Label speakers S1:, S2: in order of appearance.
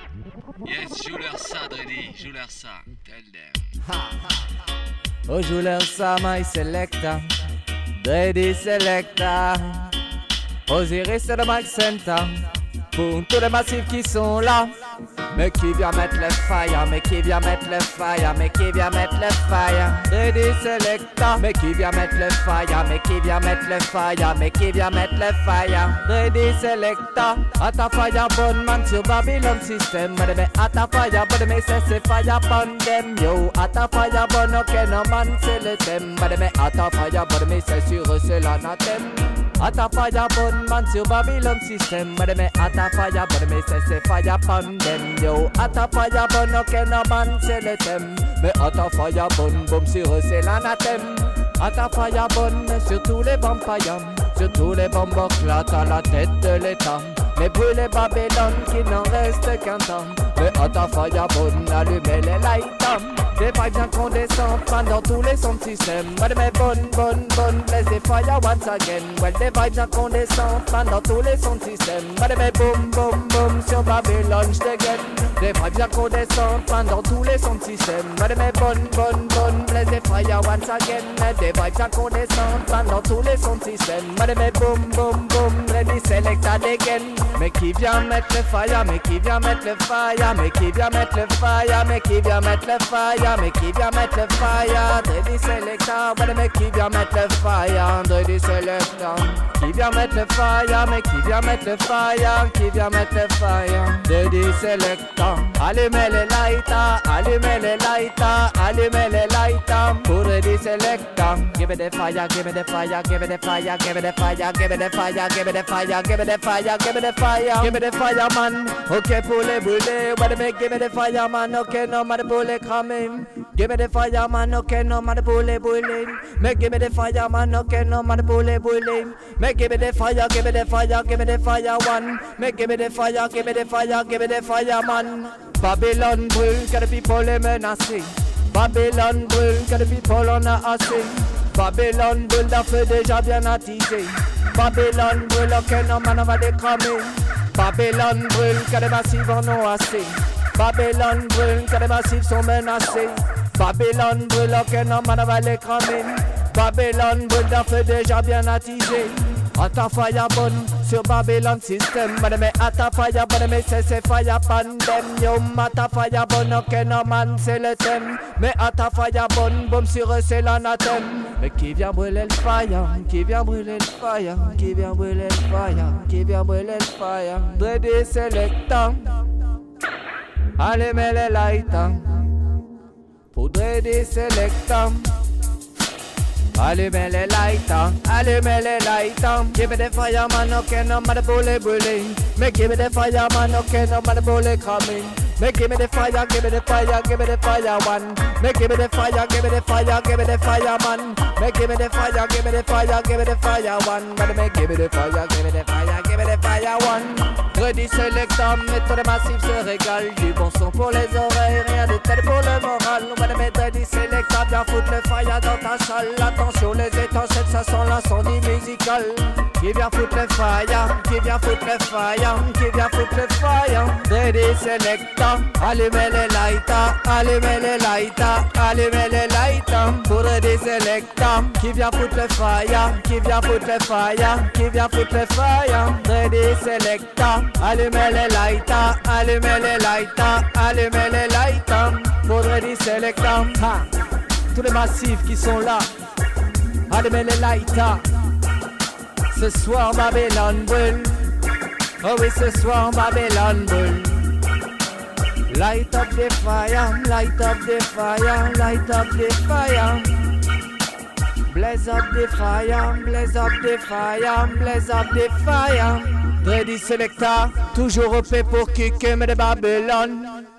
S1: Yes, joue leur ça, Dreddy, joue leur ça. Tell them.
S2: Oh, joue leur ça, my selector. Dreddy selector. Osiris c'est le mic center. Pour tous les massifs qui sont là. Mais qui vient mettre le fire, mais qui vient mettre le fire, mais qui vient mettre le fire. Dreddy selector. Mais qui vient mettre le fire, mais qui vient mettre le fire, mais qui vient mettre le fire. Dreddy selector. À ta fire bonne man sur Babylon system. Mais à ta fire bonne mais c'est fire pon them yo. À ta fire bonne ok no man c'est le thème. Mais à ta fire bonne mais c'est sûr c'est l'anathème. À ta fire bonne man sur Babylon system. Mais à ta fire bonne mais c'est fire pon them yo. À ta fire bonne ok no man c'est le thème. Mais à ta fire bonne boum sur c'est l'anathème. À ta fire bonne sur tous les vampires. Sur tous les bomboclates à la tête de l'état. Mais brûler Babylone qui n'en reste qu'un temps. Mais à ta fire bonne allumez les lighters. Des vibes incandescentes pendant tous les sons de système. Mais bonne, bless the fire once again. Well, des vibes incandescentes pendant tous les sons de système. Mais boum, sur Babylone j'dégaine. Des vibes incandescentes pendant tous les sons de système. Mais bonne, bless the fire once again. Des vibes incandescentes pendant tous les sons de système. Mais boum, ready select again. Mais qui vient mettre le fire, mais qui vient mettre le fire, mais qui vient mettre le fire, mais qui vient mettre le fire, mais qui vient mettre le fire. Dreddy selector, mais qui vient mettre le fire. Dreddy selector, qui vient mettre le fire, mais qui vient mettre le fire, qui vient mettre le fire. Dreddy selector, allumez les lighters, allumez les lighters, allumez les lighters. Pour Dreddy selector, give me the fire, give me the fire, give me the fire, give me the fire, give me the fire, give me the fire, give me the fire, give me the fire. Give me the fire man, ok pour les brûler. What me give me the fire man, ok no matter pour les cramer. Give me the fire man, ok no matter pour les brûler. Mais give me the fire man, ok no matter pour les brûler. Mais give me the fire, give me the fire, give me the fire one. Mais give me the fire, give me the fire, give me the fire man. Babylone brûle, que les people les menacent. Babylone brûle, que les people en a assez. Babylone brûle d'un feu déjà bien attisé. Babylone brûle, ok non man on va décramer. Babylone brûle, car les massifs en ont assez. Babylone brûle, car les massifs sont menacés. Babylone brûle, ok non man on va les cramer. Babylone brûle d'un feu déjà bien attisé. À ta fire bonne sur Babylon system. Mais à ta fire bonne mais c'est fire pandem. Yo à ta fire bonne ok no man c'est le thème. Mais à ta fire bonne boum sur eux c'est l'anathème. Mais qui vient brûler le fire, qui vient brûler le fire, qui vient brûler le fire, qui vient brûler le fire. Dreddy selector, allumez les lighters. Pour Dreddy selector, allumez les lighters, allumez les lighters. Give me the fire man, ok no matter brûler brûler. Mais give me the fire man, ok no matter brûler cramer. Mais give me the fire, give me the fire, give me the fire one. Mais give me the fire, give me the fire, give me the fire man. Mais give me the fire, give me the fire, give me the fire one. Mais give me the fire, give me the fire, give me the fire one. Dreddy selector, méthode massive se régale. Du bon son pour les oreilles, rien de tel pour le moral. Mais Dreddy selector, viens foutre le fire dans ta salle. Attention les étincelles, ça sent l'incendie musical. Qui vient foutre le fire, qui vient foutre le fire, qui vient foutre le fire. Dreddy selector, allumez les lighters, allumez les lighters, allumez les lighters. Pour Dreddy selector, qui vient foutre le fire, qui vient foutre le fire, qui vient foutre le fire. Dreddy selector, allumez les lighters, allumez les lighters, allumez les lighters. Pour Dreddy selector, tous les massifs qui sont là, allumez les lighters. Ce soir Babylone brûle. Oh oui, ce soir Babylone brûle. Light up the fire, light up the fire, light up the fire. Blaze up the fire, blaze up the fire, blaze up the fire. Dreddy selector, toujours au fait pour kicker mais de Babylone.